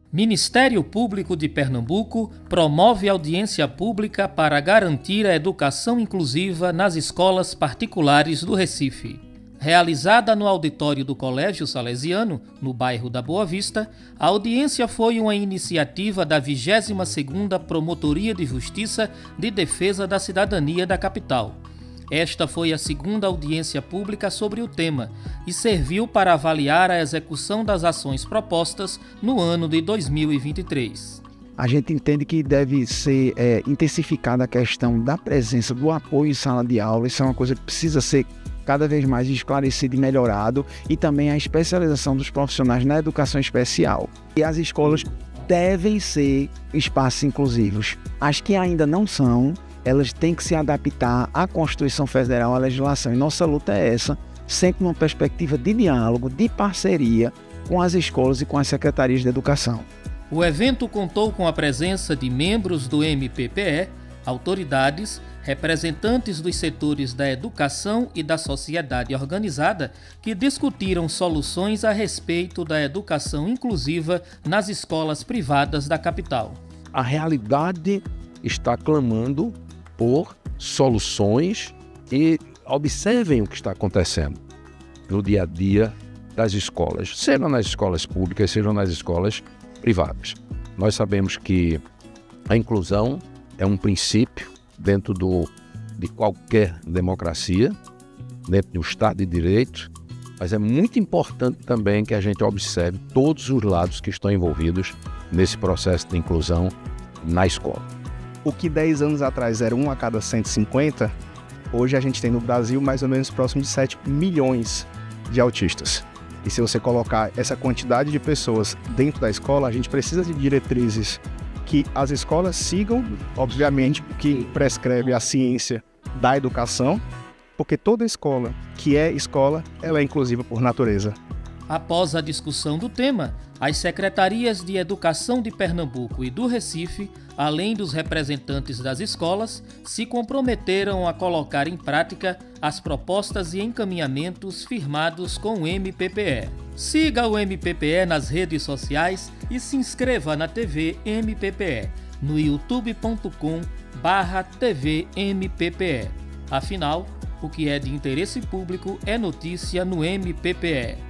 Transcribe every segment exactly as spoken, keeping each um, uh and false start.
Ministério Público de Pernambuco promove audiência pública para garantir a educação inclusiva nas escolas particulares do Recife. Realizada no auditório do Colégio Salesiano, no bairro da Boa Vista, a audiência foi uma iniciativa da vigésima segunda Promotoria de Justiça de Defesa da Cidadania da capital. Esta foi a segunda audiência pública sobre o tema e serviu para avaliar a execução das ações propostas no ano de dois mil e vinte e três. A gente entende que deve ser é, intensificada a questão da presença do apoio em sala de aula. Isso é uma coisa que precisa ser cada vez mais esclarecido e melhorado, e também a especialização dos profissionais na educação especial. E as escolas devem ser espaços inclusivos. As que ainda não são, elas têm que se adaptar à Constituição Federal, à legislação. E nossa luta é essa, sempre numa perspectiva de diálogo, de parceria com as escolas e com as secretarias de educação. O evento contou com a presença de membros do M P P E, autoridades, representantes dos setores da educação e da sociedade organizada que discutiram soluções a respeito da educação inclusiva nas escolas privadas da capital. A realidade está clamando por soluções e observem o que está acontecendo no dia a dia das escolas, sejam nas escolas públicas, sejam nas escolas privadas. Nós sabemos que a inclusão é um princípio dentro do, de qualquer democracia, dentro do Estado de Direito, mas é muito importante também que a gente observe todos os lados que estão envolvidos nesse processo de inclusão na escola. O que dez anos atrás era um a cada cento e cinquenta, hoje a gente tem no Brasil mais ou menos próximo de sete milhões de autistas. E se você colocar essa quantidade de pessoas dentro da escola, a gente precisa de diretrizes que as escolas sigam, obviamente, o que prescreve a ciência da educação, porque toda escola que é escola, ela é inclusiva por natureza. Após a discussão do tema, as secretarias de Educação de Pernambuco e do Recife, além dos representantes das escolas, se comprometeram a colocar em prática as propostas e encaminhamentos firmados com o M P P E. Siga o M P P E nas redes sociais e se inscreva na T V M P P E, no youtube ponto com barra T V M P P E. Afinal, o que é de interesse público é notícia no M P P E.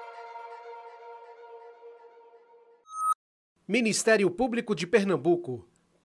Ministério Público de Pernambuco